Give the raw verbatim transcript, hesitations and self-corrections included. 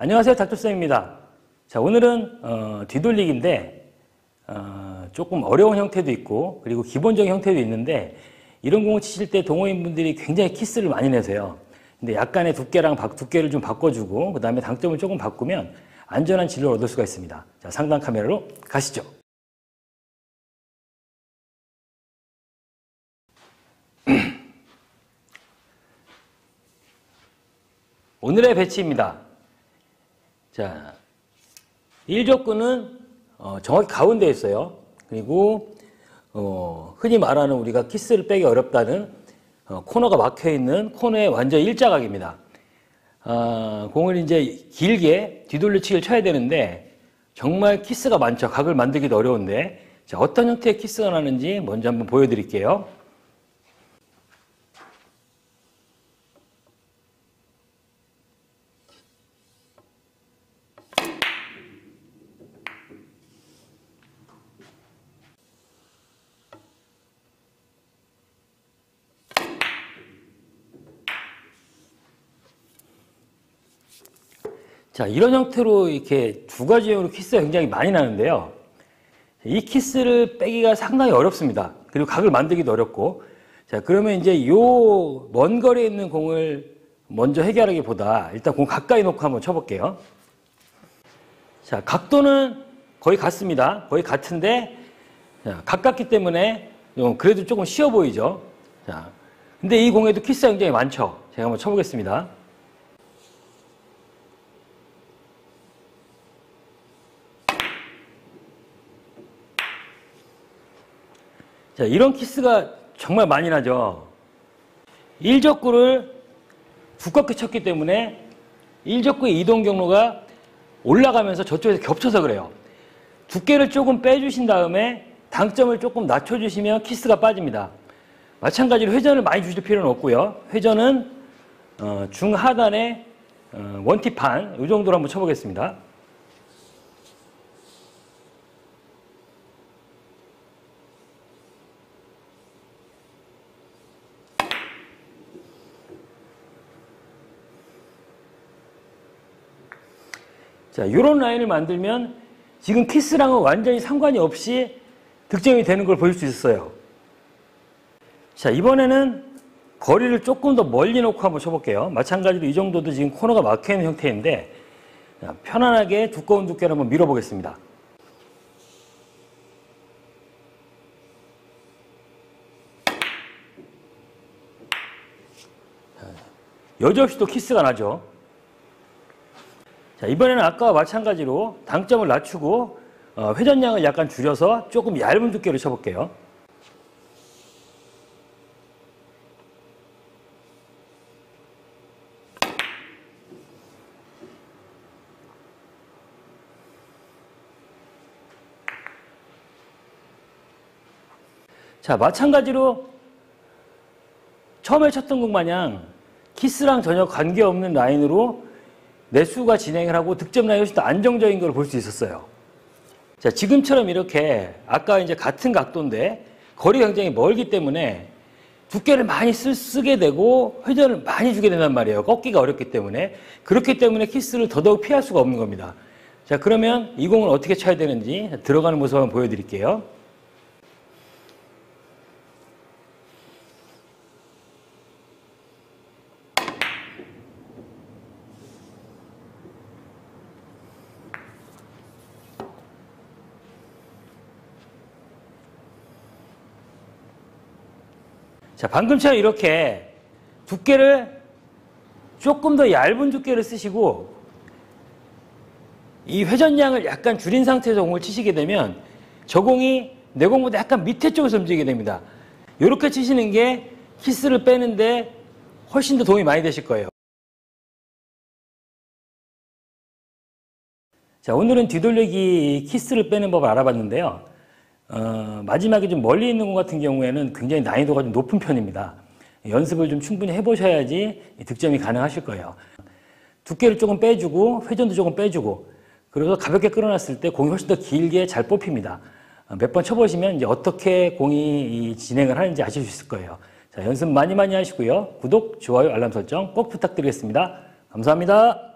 안녕하세요, 닥터쌤입니다. 자, 오늘은 어, 뒤돌리기인데 어, 조금 어려운 형태도 있고 그리고 기본적인 형태도 있는데 이런 공을 치실 때 동호인분들이 굉장히 키스를 많이 내세요. 근데 약간의 두께랑 바, 두께를 좀 바꿔주고 그 다음에 당점을 조금 바꾸면 안전한 진로를 얻을 수가 있습니다. 자, 상단 카메라로 가시죠. 오늘의 배치입니다. 자, 일족구는 어, 정확히 가운데에 있어요. 그리고 어, 흔히 말하는 우리가 키스를 빼기 어렵다는 어, 코너가 막혀있는 코너의 완전 일자각입니다. 어, 공을 이제 길게 뒤돌려치기를 쳐야 되는데 정말 키스가 많죠. 각을 만들기도 어려운데 자, 어떤 형태의 키스가 나는지 먼저 한번 보여드릴게요. 자, 이런 형태로 이렇게 두 가지 형으로 키스가 굉장히 많이 나는데요. 이 키스를 빼기가 상당히 어렵습니다. 그리고 각을 만들기도 어렵고. 자, 그러면 이제 요 먼 거리에 있는 공을 먼저 해결하기보다 일단 공 가까이 놓고 한번 쳐볼게요. 자, 각도는 거의 같습니다. 거의 같은데, 자, 가깝기 때문에 그래도 조금 쉬워 보이죠. 자, 근데 이 공에도 키스가 굉장히 많죠. 제가 한번 쳐보겠습니다. 자, 이런 키스가 정말 많이 나죠. 일족구를 두껍게 쳤기 때문에 일족구의 이동 경로가 올라가면서 저쪽에서 겹쳐서 그래요. 두께를 조금 빼주신 다음에 당점을 조금 낮춰주시면 키스가 빠집니다. 마찬가지로 회전을 많이 주실 필요는 없고요. 회전은 어, 중하단에 어, 원티판 이 정도로 한번 쳐보겠습니다. 자, 이런 라인을 만들면 지금 키스랑은 완전히 상관이 없이 득점이 되는 걸 보일 수 있어요. 자, 이번에는 거리를 조금 더 멀리 놓고 한번 쳐볼게요. 마찬가지로 이 정도도 지금 코너가 막혀있는 형태인데 자, 편안하게 두꺼운 두께를 한번 밀어보겠습니다. 자, 여지없이 또 키스가 나죠. 자, 이번에는 아까와 마찬가지로 당점을 낮추고 어, 회전량을 약간 줄여서 조금 얇은 두께로 쳐볼게요. 자, 마찬가지로 처음에 쳤던 것 마냥 키스랑 전혀 관계없는 라인으로 내수가 진행을 하고 득점 라인이 훨씬 더 안정적인 걸 볼 수 있었어요. 자, 지금처럼 이렇게 아까 이제 같은 각도인데 거리가 굉장히 멀기 때문에 두께를 많이 쓰, 쓰게 되고 회전을 많이 주게 된단 말이에요. 꺾기가 어렵기 때문에. 그렇기 때문에 키스를 더더욱 피할 수가 없는 겁니다. 자, 그러면 이 공을 어떻게 쳐야 되는지 들어가는 모습 한번 보여드릴게요. 자, 방금처럼 이렇게 두께를 조금 더 얇은 두께를 쓰시고 이 회전량을 약간 줄인 상태에서 공을 치시게 되면 저 공이 내 공보다 약간 밑에 쪽에서 움직이게 됩니다. 이렇게 치시는 게 키스를 빼는데 훨씬 더 도움이 많이 되실 거예요. 자, 오늘은 뒤돌리기 키스를 빼는 법을 알아봤는데요. 어, 마지막에 좀 멀리 있는 공 같은 경우에는 굉장히 난이도가 좀 높은 편입니다. 연습을 좀 충분히 해보셔야지 득점이 가능하실 거예요. 두께를 조금 빼주고 회전도 조금 빼주고 그래서 가볍게 끌어놨을 때 공이 훨씬 더 길게 잘 뽑힙니다. 몇 번 쳐보시면 이제 어떻게 공이 진행을 하는지 아실 수 있을 거예요. 자, 연습 많이 많이 하시고요. 구독, 좋아요, 알람 설정 꼭 부탁드리겠습니다. 감사합니다.